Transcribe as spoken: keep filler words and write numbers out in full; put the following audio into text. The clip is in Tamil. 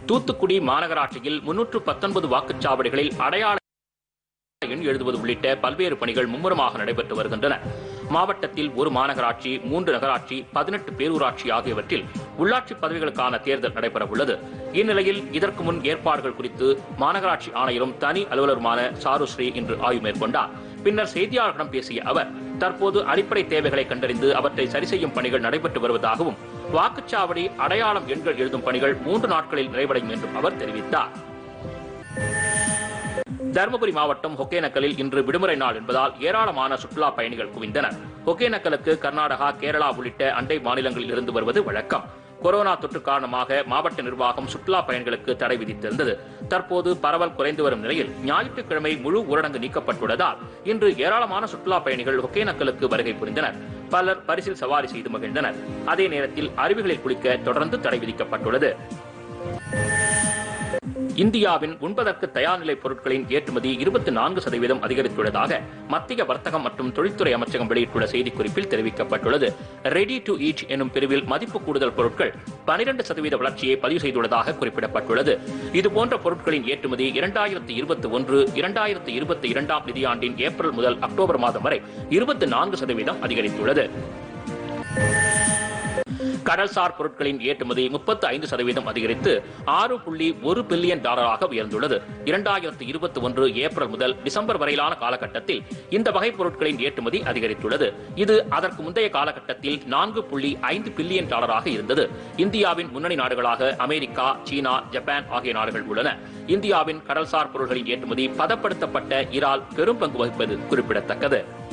தூத்துக்குடி மாநகராட்சியில் முன்னூற்று பத்தொன்பது வாக்குச்சாவடிகளில் அடையாள எண் எழுதுவது உள்ளிட்ட பல்வேறு பணிகள் மும்முரமாக நடைபெற்று வருகின்றன. மாவட்டத்தில் ஒரு மாநகராட்சி, மூன்று நகராட்சி, பதினெட்டு பேரூராட்சி ஆகியவற்றில் உள்ளாட்சி பதவிகளுக்கான தேர்தல் நடைபெற உள்ளது. இந்நிலையில் இதற்கு முன் ஏற்பாடுகள் குறித்து மாநகராட்சி ஆணையரும் தனி அலுவலருமான சாருஸ்ரீ இன்று ஆய்வு மேற்கொண்டார். பின்னர் செய்தியாளர்களிடம் பேசிய அவர், தற்போது அடிப்படை தேவைகளை கண்டறிந்து அவற்றை சரி செய்யும் பணிகள் நடைபெற்று வருவதாகவும், வாக்குச்சாவடி அடையாளம் எண்கள் எழுதும் பணிகள் மூன்று நாட்களில் நிறைவடையும் என்றும் அவர் தெரிவித்தார். தருமபுரி மாவட்டம் ஒகேனக்கலில் இன்று விடுமுறை நாள் என்பதால் ஏராளமான சுற்றுலா பயணிகள் குவிந்தனர். ஒகேனக்கலுக்கு கர்நாடகா, கேரளா உள்ளிட்ட அண்டை மாநிலங்களில் இருந்து வருவது வழக்கம். கொரோனா தொற்று காரணமாக மாவட்ட நிர்வாகம் சுற்றுலா பயணிகளுக்கு தடை விதித்திருந்தது. தற்போது பரவல் குறைந்து வரும் நிலையில் ஞாயிற்றுக்கிழமை முழு ஊரடங்கு நீக்கப்பட்டுள்ளதால் இன்று ஏராளமான சுற்றுலா பயணிகள் ஒகேனக்கலுக்கு வருகை புரிந்தனர். பலர் பரிசில் சவாரி செய்து மகிழ்ந்தனர். அதே நேரத்தில் அருவிகளில் குளிக்க தொடர்ந்து தடை விதிக்கப்பட்டுள்ளது. இந்தியாவின் உண்பதற்கு தயார் நிலை பொருட்களின் ஏற்றுமதி இருபத்தி நான்கு சதவீதம் அதிகரித்துள்ளதாக மத்திய வர்த்தகம் மற்றும் தொழில்துறை அமைச்சகம் வெளியிட்டுள்ள செய்திக்குறிப்பில் தெரிவிக்கப்பட்டுள்ளது. ரெடி டு ஈட் எனும் பிரிவில் மதிப்பு கூடுதல் பொருட்கள் பனிரெண்டு சதவீத வளர்ச்சியை பதிவு செய்துள்ளதாக குறிப்பிடப்பட்டுள்ளது. இதுபோன்ற பொருட்களின் ஏற்றுமதி இரண்டாயிரத்தி இருபத்தி ஒன்று இரண்டாயிரத்தி இருபத்தி இரண்டாம் நிதியாண்டின் ஏப்ரல் முதல் அக்டோபர் மாதம் வரை இருபத்தி நான்கு சதவீதம் அதிகரித்துள்ளது. கடல்சார் பொருட்களின் ஏற்றுமதி முப்பத்தி ஐந்து சதவீதம் அதிகரித்து ஆறு புள்ளி ஒரு பில்லியன் டாலராக உயர்ந்துள்ளது. இரண்டாயிரத்தி இருபத்தி ஒன்று ஏப்ரல் முதல் டிசம்பர் வரையிலான காலகட்டத்தில் இந்த வகை பொருட்களின் ஏற்றுமதி அதிகரித்துள்ளது. இது அதற்கு முந்தைய காலகட்டத்தில் நான்கு புள்ளி ஐந்து பில்லியன் டாலராக இருந்தது. இந்தியாவின் முன்னணி நாடுகளாக அமெரிக்கா, சீனா, ஜப்பான் ஆகிய நாடுகள் உள்ளன. இந்தியாவின் கடல்சார் பொருட்களின் ஏற்றுமதி பதப்படுத்தப்பட்ட இறால் பெரும் பங்கு வகிப்பது குறிப்பிடத்தக்கது.